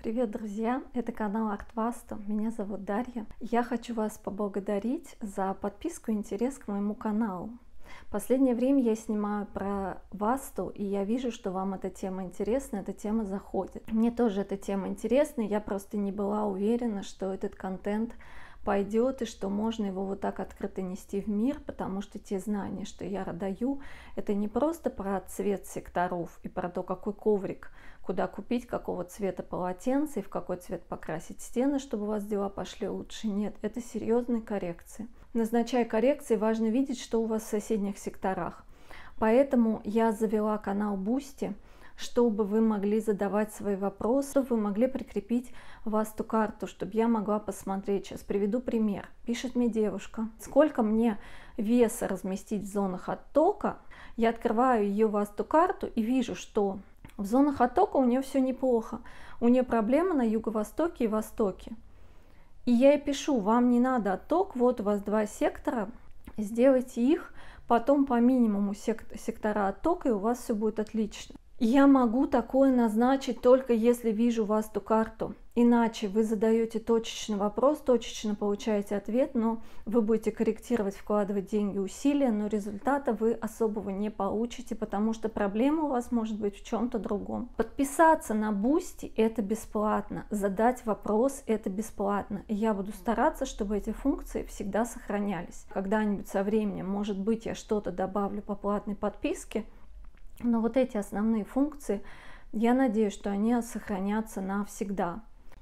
Привет, друзья! Это канал Art-Vastu. Меня зовут Дарья. Я хочу вас поблагодарить за подписку и интерес к моему каналу. В последнее время я снимаю про васту, и я вижу, что вам эта тема интересна, эта тема заходит. Мне тоже эта тема интересна, я просто не была уверена, что этот контент пойдет и что можно его вот так открыто нести в мир, потому что те знания, что я даю, это не просто про цвет секторов и про то, какой коврик, куда купить, какого цвета полотенце и в какой цвет покрасить стены, чтобы у вас дела пошли лучше. Нет, это серьезные коррекции. Назначая коррекции, важно видеть, что у вас в соседних секторах. Поэтому я завела канал Boosty, чтобы вы могли задавать свои вопросы, чтобы вы могли прикрепить васту-карту, чтобы я могла посмотреть. Сейчас приведу пример. Пишет мне девушка: сколько мне веса разместить в зонах оттока? Я открываю ее васту-карту и вижу, что в зонах оттока у нее все неплохо. У нее проблема на юго-востоке и востоке. И я ей пишу: вам не надо отток, вот у вас два сектора, сделайте их, потом по минимуму сектора оттока, и у вас все будет отлично. Я могу такое назначить только если вижу васту-карту. Иначе вы задаете точечный вопрос, точечно получаете ответ, но вы будете корректировать, вкладывать деньги, усилия, но результата вы особого не получите, потому что проблема у вас может быть в чем-то другом. Подписаться на Boosty — это бесплатно, задать вопрос — это бесплатно. И я буду стараться, чтобы эти функции всегда сохранялись. Когда-нибудь со временем, может быть, я что-то добавлю по платной подписке, но вот эти основные функции, я надеюсь, что они сохранятся навсегда.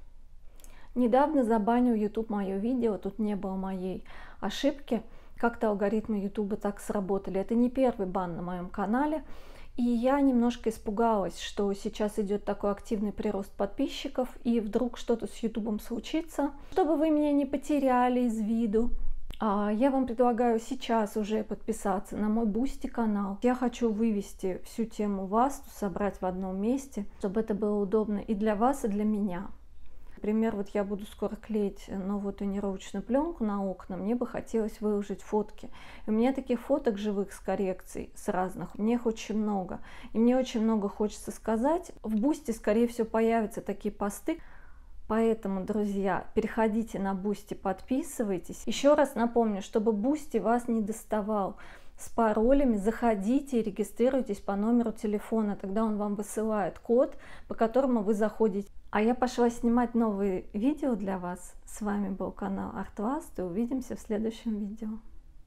Недавно забанил YouTube мое видео, тут не было моей ошибки. Как-то алгоритмы YouTube так сработали. Это не первый бан на моем канале. И я немножко испугалась, что сейчас идет такой активный прирост подписчиков, и вдруг что-то с YouTube случится. Чтобы вы меня не потеряли из виду, я вам предлагаю сейчас уже подписаться на мой Boosty канал. Я хочу вывести всю тему васту, собрать в одном месте, чтобы это было удобно и для вас, и для меня. Например, вот я буду скоро клеить новую тонировочную пленку на окна, мне бы хотелось выложить фотки. И у меня таких фоток живых с коррекцией, с разных, мне их очень много. И мне очень много хочется сказать. В Boosty, скорее всего, появятся такие посты. Поэтому, друзья, переходите на Boosty, подписывайтесь. Еще раз напомню, чтобы Boosty вас не доставал с паролями, заходите и регистрируйтесь по номеру телефона. Тогда он вам высылает код, по которому вы заходите. А я пошла снимать новые видео для вас. С вами был канал Art-Vastu. Увидимся в следующем видео.